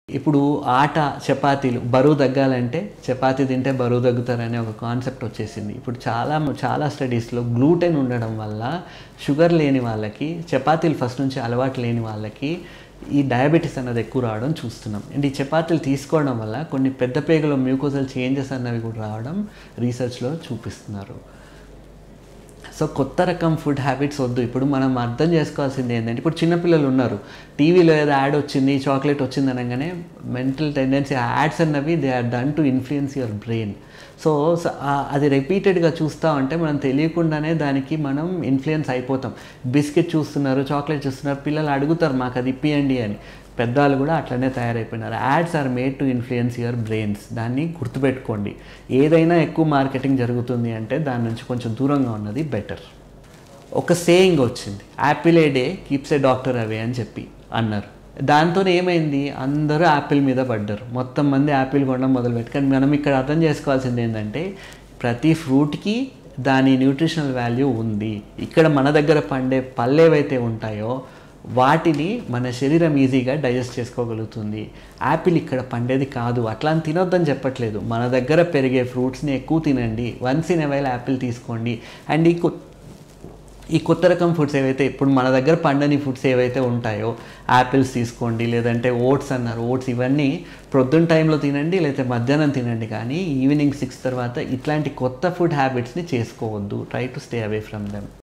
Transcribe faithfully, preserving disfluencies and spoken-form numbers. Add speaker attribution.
Speaker 1: ఇప్పుడు ఆట చపాతీలు బరువు తగ్గాలంటే చపాతీ తింటే బరువు తగ్గుతారనే ఒక కాన్సెప్ట్ వచ్చేసింది. ఇప్పుడు చాలా చాలా స్టడీస్‌లో గ్లూటెన్ ఉండడం వల్ల షుగర్ లేని వాళ్ళకి, చపాతీలు ఫస్ట్ నుంచి అలవాటు లేని వాళ్ళకి ఈ డయాబెటిస్ అన్నది ఎక్కువ రావడం చూస్తున్నాం. అండ్ ఈ చపాతీలు తీసుకోవడం వల్ల కొన్ని పెద్ద పేగులో మ్యూకోజల్ చేంజెస్ అన్నవి కూడా రావడం రీసెర్చ్‌లో చూపిస్తున్నారు. సో కొత్త రకం ఫుడ్ హ్యాబిట్స్ వద్దు. ఇప్పుడు మనం అర్థం చేసుకోవాల్సింది ఏంటంటే, ఇప్పుడు చిన్నపిల్లలు ఉన్నారు, టీవీలో ఏదో యాడ్ వచ్చింది, చాక్లెట్ వచ్చింది అనగానే మెంటల్ టెండెన్సీ ఆ యాడ్స్ అన్నవి they are done to influence your brain. So అది రిపీటెడ్గా చూస్తూ ఉంటే మనం తెలియకుండానే దానికి మనం ఇన్ఫ్లుయెన్స్ అయిపోతాం. బిస్కెట్ చూస్తున్నారు, చాక్లెట్ చూస్తున్నారు, పిల్లలు అడుగుతారు మాకు అది ఇప్పియండి అని. పెద్దవాళ్ళు కూడా అట్లనే తయారైపోయినారు. Ads are made to influence your brains. దాన్ని గుర్తుపెట్టుకోండి. ఏదైనా ఎక్కువ మార్కెటింగ్ జరుగుతుంది అంటే దాని నుంచి కొంచెం దూరంగా ఉన్నది బెటర్. ఒక సేయింగ్ వచ్చింది, apple a day keeps a doctor away అని చెప్పి అన్నారు. దాంతో ఏమైంది, అందరూ యాపిల్ మీద పడ్డారు. మొత్తం మంది యాపిల్ కొనడం మొదలుపెట్టి. కానీ మనం ఇక్కడ అర్థం చేసుకోవాల్సింది ఏంటంటే, ప్రతి ఫ్రూట్కి దాని న్యూట్రిషనల్ వాల్యూ ఉంది. ఇక్కడ మన దగ్గర పండే పళ్ళు ఏవైతే ఉంటాయో వాటిని మన శరీరం ఈజీగా డైజెస్ట్ చేసుకోగలుగుతుంది. యాపిల్ ఇక్కడ పండేది కాదు, అట్లా అని తినొద్దని చెప్పట్లేదు. మన దగ్గర పెరిగే ఫ్రూట్స్ని ఎక్కువ తినండి, once in a while apple తీసుకోండి. అండ్ ఈ ఈ కొత్త రకం ఫుడ్స్ ఏవైతే ఇప్పుడు మన దగ్గర పండని ఫుడ్స్ ఏవైతే ఉంటాయో యాపిల్స్ తీసుకోండి, లేదంటే ఓట్స్ అన్నారు, ఓట్స్ ఇవన్నీ ప్రొద్దున టైంలో తినండి, లేకపోతే మధ్యాహ్నం తినండి. కానీ ఈవినింగ్ సిక్స్ తర్వాత ఇట్లాంటి కొత్త ఫుడ్ హ్యాబిట్స్ని చేసుకోవద్దు. Try to stay away from them.